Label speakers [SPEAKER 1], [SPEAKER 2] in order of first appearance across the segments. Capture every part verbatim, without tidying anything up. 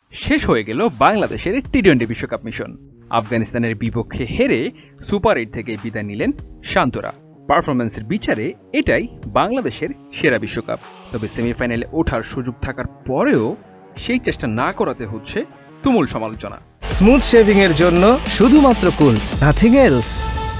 [SPEAKER 1] শেষ হয়ে গেল বাংলাদেশের টি টোয়েন্টি বিশ্বকাপ মিশন। আফগানিস্তানের বিপক্ষে হেরে সুপার এইট থেকে বিদায় নিলেন শান্তরা। পারফরম্যান্সের বিচারে এটাই বাংলাদেশের সেরা বিশ্বকাপ। তবে সেমিফাইনালে ওঠার সুযোগ থাকার পরেও সেই চেষ্টা না করাতে হচ্ছে তুমুল সমালোচনা।
[SPEAKER 2] স্মুথ শেভিং এর জন্য শুধুমাত্র cool, nothing else.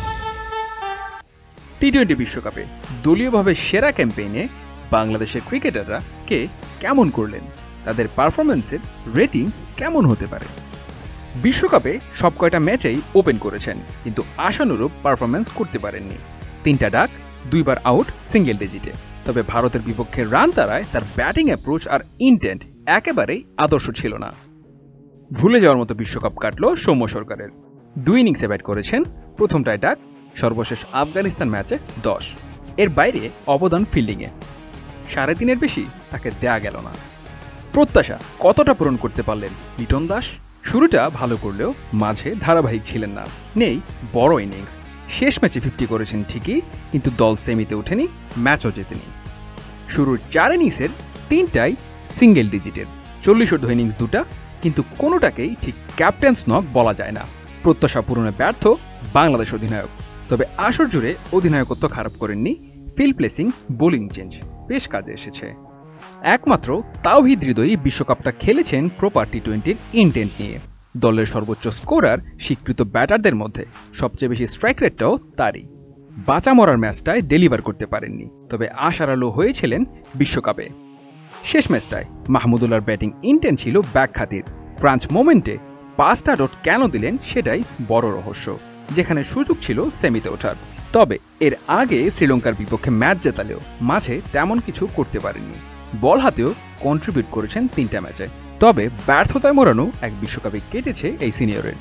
[SPEAKER 1] T twenty বিশ্বকাপে দলীয়ভাবে সেরা ক্যাম্পেইনে বাংলাদেশের ক্রিকেটাররা কে কেমন করলেন, তাদের পারফরম্যান্সের রেটিং কেমন হতে পারে। বিশ্বকাপে সব কয়টা ম্যাচেই ওপেন করেছেন, কিন্তু আশানুরূপ পারফরম্যান্স করতে পারেননি। তিনটা ডাক, দুইবার আউট সিঙ্গেল ডিজিটে। তবে ভারতের বিপক্ষে রান তাড়ায় তার ব্যাটিং অ্যাপ্রোচ আর ইন্টেন্ট একেবারেই আদর্শ ছিল না। ভুলে যাওয়ার মতো বিশ্বকাপ কাটল সৌম্য সরকারের। দুই ইনিংসে ব্যাট করেছেন, প্রথমটায় ডাক, সর্বশেষ আফগানিস্তান ম্যাচে দশ। এর বাইরে অবদান ফিল্ডিংয়ে সাড়ে তিনের বেশি তাকে দেয়া গেল না। প্রত্যাশা কতটা পূরণ করতে পারলেন লিটন দাস? শুরুটা ভালো করলেও মাঝে ধারাবাহিক ছিলেন না, নেই বড় ইনিংস। শেষ ম্যাচে ফিফটি করেছেন ঠিকই, কিন্তু দল সেমিতে ওঠেনি, ম্যাচও জেতেনি। শুরুর চার ইনিংসের তিনটাই সিঙ্গেল ডিজিটের, চল্লিশ ঊর্ধ্ব ইনিংস দুটা, কিন্তু কোনোটাকেই ঠিক ক্যাপ্টেন্স নক বলা যায় না। প্রত্যাশা পূরণে ব্যর্থ বাংলাদেশ অধিনায়ক। তবে আসর জুড়ে অধিনায়কত্ব খারাপ করেননি, ফিল্ড প্লেসিং, বোলিং চেঞ্জ বেশ কাজে এসেছে। একমাত্র তাওহিদ হৃদয়ই বিশ্বকাপটা খেলেছেন প্রপার টি টোয়েন্টির ইন্টেন্ট নিয়ে। দলের সর্বোচ্চ স্কোরার স্বীকৃত ব্যাটারদের মধ্যে, সবচেয়ে বেশি স্ট্রাইক রেটটাও তারই। বাঁচা মরার ম্যাচটায় ডেলিভার করতে পারেননি, তবে আশার আলো হয়েছিলেন বিশ্বকাপে। শেষ ম্যাচটায় মাহমুদুল্লাহর ব্যাটিং ইন্টেন্ট ছিল ব্যাকখাতির। ক্রাঞ্চ মোমেন্টে পাঁচটা ডট কেন দিলেন সেটাই বড় রহস্য, যেখানে সুযোগ ছিল সেমিতে ওঠার। তবে এর আগে শ্রীলঙ্কার বিপক্ষে ম্যাচ জেতালেও মাঝে তেমন কিছু করতে পারেননি। বল হাতেও কন্ট্রিবিউট করেছেন তিনটা ম্যাচে, তবে ব্যর্থতায় মোড়ানো এক বিশ্বকাপে কেটেছে এই সিনিয়রের।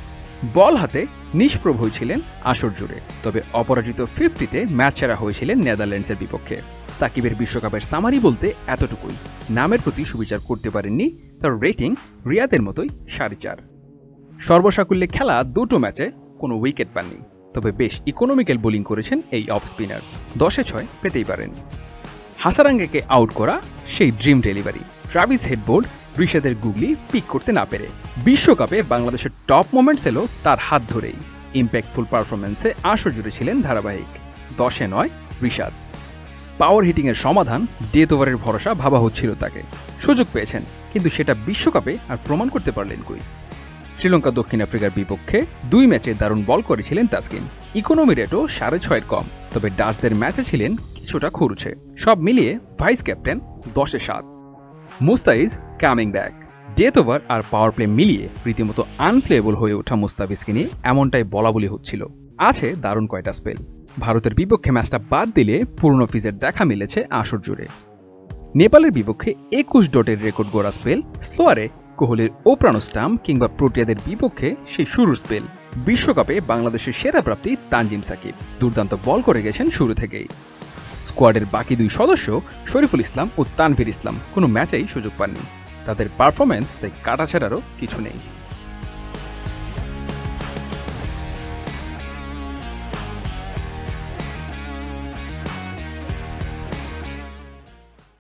[SPEAKER 1] বল হাতে নিষ্প্রভ হয়েছিলেন আসর জুড়ে, তবে অপরাজিত ফিফটিতে ম্যাচ সেরা হয়েছিলেন নেদারল্যান্ডসের বিপক্ষে। সাকিবের বিশ্বকাপের সামারি বলতে এতটুকুই, নামের প্রতি সুবিচার করতে পারেননি, তার রেটিং রিয়াদের মতোই সাড়ে চার। সর্বসাকুল্যে খেলা দুটো ম্যাচে কোনো উইকেট পাননি, তবে বেশ ইকোনমিক্যাল বোলিং করেছেন এই অফ স্পিনার, দশে ছয় পেতেই পারেন। হাসারাঙ্গাকে আউট করা সেই ড্রিম ডেলিভারি। ট্রাভিস হেডবোর্ড ঋষাদের গুগলি পিক করতে না পেরে। বিশ্বকাপে বাংলাদেশের টপ মোমেন্টস এলো তার হাত ধরেই। ইম্প্যাক্টফুল পারফরমেন্সে আসর জুড়ে ছিলেন ধারাবাহিক, দশে নয় ঋষাদ। পাওয়ার হিটিং এর সমাধান, ডেথ ওভারের ভরসা ভাবা হচ্ছিল তাকে। সুযোগ পেয়েছেন, কিন্তু সেটা বিশ্বকাপে আর প্রমাণ করতে পারলেন কই। শ্রীলঙ্কা দক্ষিণ আফ্রিকার বিপক্ষে দুই ম্যাচে দারুণ বল করেছিলেন তাসকিন। ইকোনমি রেটও সাড়ে ছয়ের কম, তবে ডাচদের ম্যাচে ছিলেন কিছুটা খরুচে। সব মিলিয়ে ভাইস ক্যাপ্টেন দশে সাত। Mustafiz coming back. Death over আর পাওয়ার প্লে মিলিয়ে রীতিমতো আনপ্লেয়েবল হয়ে ওঠা মুস্তাফিজকে নিয়ে এমনটাই বলা বলি হচ্ছিল। আছে দারুণ কয়টা স্পেল। ভারতের বিপক্ষে ম্যাচটা বাদ দিলে পুরনো ফিজের দেখা মিলেছে আসর জুড়ে। নেপালের বিপক্ষে একুশ ডটের রেকর্ড গড়া স্পেল, স্লোয়ারে কোহলির ওপ্রানো স্টাম্প, কিংবা প্রোটিয়াদের বিপক্ষে সেই শুরুর স্পেল। বিশ্বকাপে বাংলাদেশের সেরা প্রাপ্তি তানজিম সাকিব, দুর্দান্ত বল করে গেছেন শুরু থেকেই। স্কোয়াডের বাকি দুই সদস্য শরীফুল ইসলাম ও তানভীর ইসলাম কোনো ম্যাচেই সুযোগ পাননি। তাদের পারফরম্যান্স তাই কাটাছেড়ারও কিছু নেই।